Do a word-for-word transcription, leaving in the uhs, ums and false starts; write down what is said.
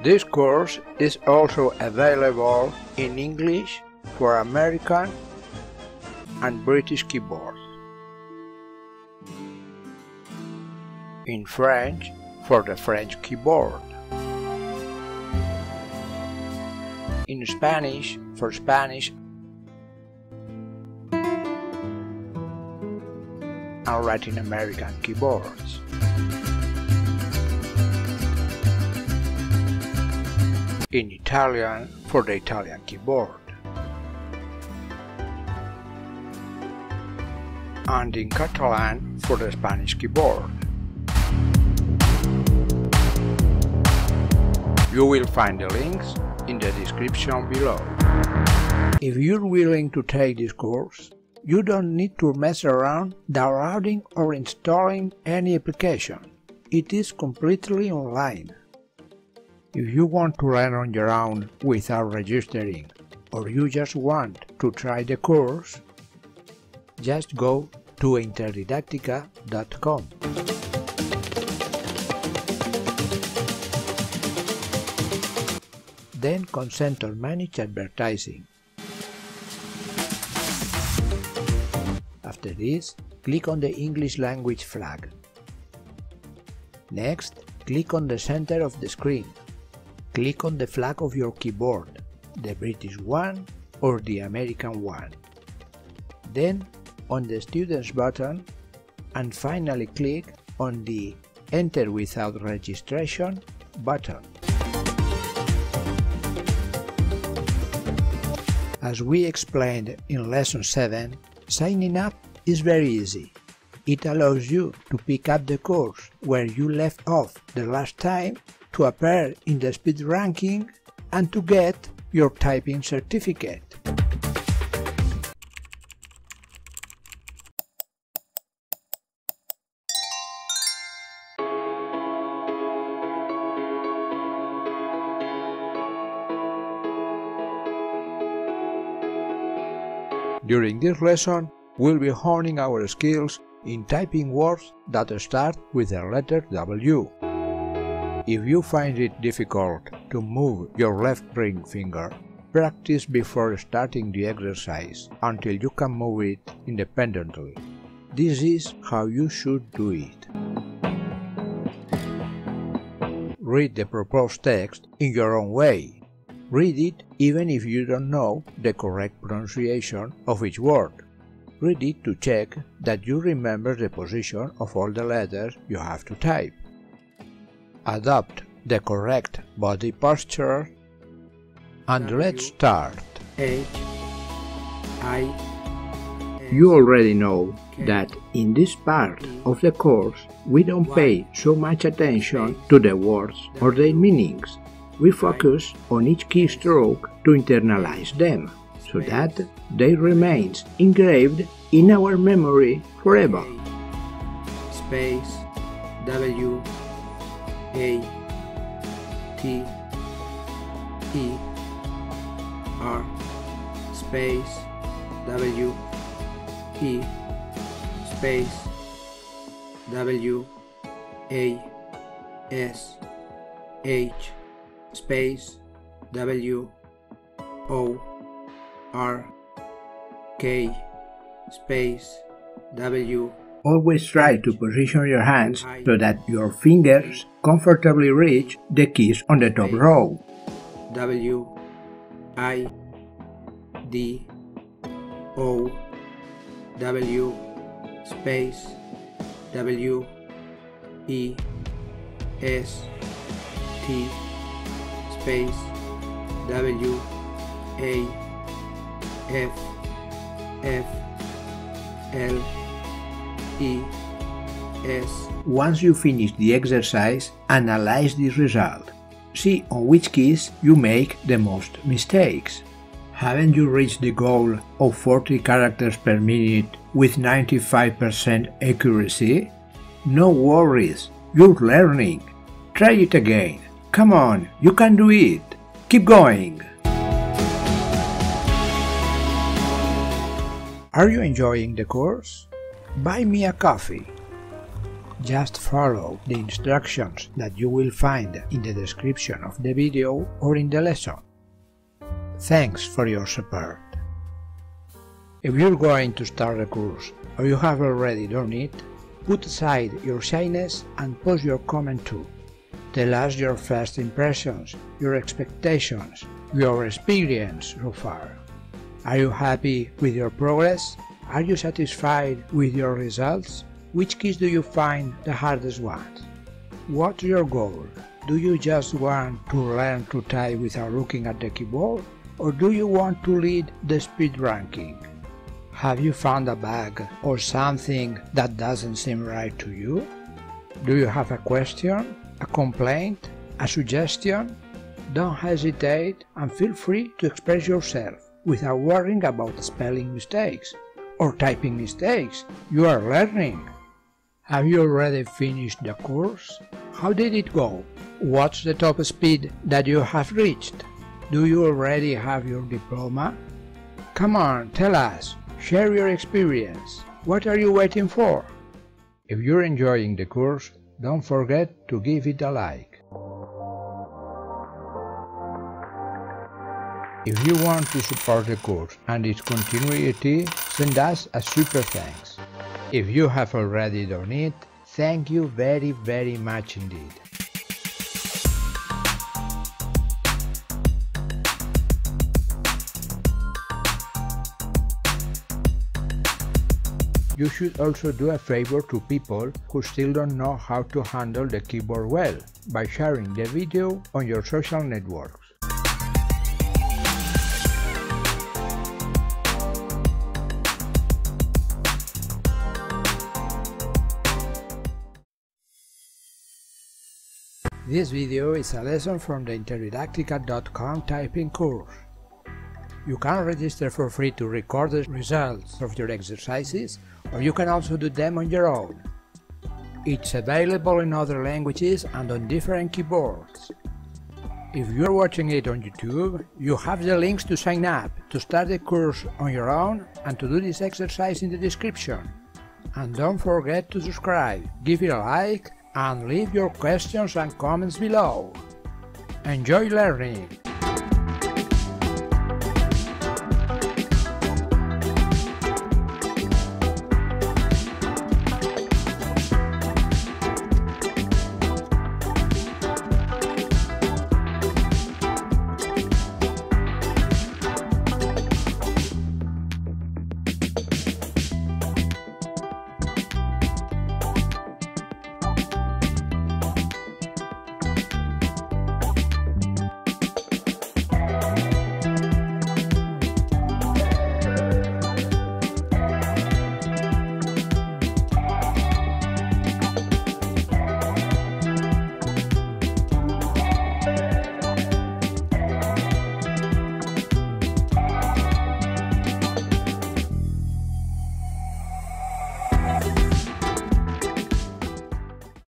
This course is also available in English for American and British keyboards, in French for the French keyboard, in Spanish for Spanish and Latin American keyboards. In Italian for the Italian keyboard, and in Catalan for the Spanish keyboard. You will find the links in the description below. If you're willing to take this course, you don't need to mess around downloading or installing any application. It is completely online. If you want to learn on your own without registering, or you just want to try the course, just go to interdidactica dot com. Then consent or manage advertising. After this, click on the English language flag. Next, click on the center of the screen. Click on the flag of your keyboard, the British one or the American one. Then on the Students button, and finally click on the Enter without registration button. As we explained in Lesson seven, signing up is very easy. It allows you to pick up the course where you left off the last time, to appear in the speed ranking, and to get your typing certificate. During this lesson, we'll be honing our skills in typing words that start with the letter W. If you find it difficult to move your left ring finger, practice before starting the exercise until you can move it independently. This is how you should do it. Read the proposed text in your own way. Read it even if you don't know the correct pronunciation of each word. Read it to check that you remember the position of all the letters you have to type. Adopt the correct body posture, and w, let's start. H, I, you already know K, that in this part E, of the course we don't y, pay so much attention to the words or their meanings. We focus on each keystroke to internalize them, so that they remain engraved in our memory forever. Space W A T E R space W E space W A S H space W O R K space W. Always try to position your hands so that your fingers comfortably reach the keys on the top row. W I D O W space W E S T space W A F F L E S. Once you finish the exercise, analyze the result. See on which keys you make the most mistakes. Haven't you reached the goal of forty characters per minute with ninety-five percent accuracy? No worries, you're learning. Try it again. Come on, you can do it. Keep going. Are you enjoying the course? Buy me a coffee. Just follow the instructions that you will find in the description of the video or in the lesson. Thanks for your support. If you're going to start a course or you have already done it, put aside your shyness and post your comment too. Tell us your first impressions, your expectations, your experience so far. Are you happy with your progress? Are you satisfied with your results? Which keys do you find the hardest ones? What's your goal? Do you just want to learn to type without looking at the keyboard? Or do you want to lead the speed ranking? Have you found a bug or something that doesn't seem right to you? Do you have a question, a complaint, a suggestion? Don't hesitate and feel free to express yourself without worrying about spelling mistakes or typing mistakes. You are learning. Have you already finished the course? How did it go? What's the top speed that you have reached? Do you already have your diploma? Come on, tell us. Share your experience. What are you waiting for? If you're enjoying the course, don't forget to give it a like. If you want to support the course and its continuity, send us a super thanks. If you have already done it, thank you very very much indeed. You should also do a favor to people who still don't know how to handle the keyboard well, by sharing the video on your social networks. This video is a lesson from the Interdidactica dot com typing course. You can register for free to record the results of your exercises, or you can also do them on your own. It's available in other languages and on different keyboards. If you're watching it on YouTube, you have the links to sign up, to start the course on your own, and to do this exercise in the description. And don't forget to subscribe, give it a like, and leave your questions and comments below. Enjoy learning!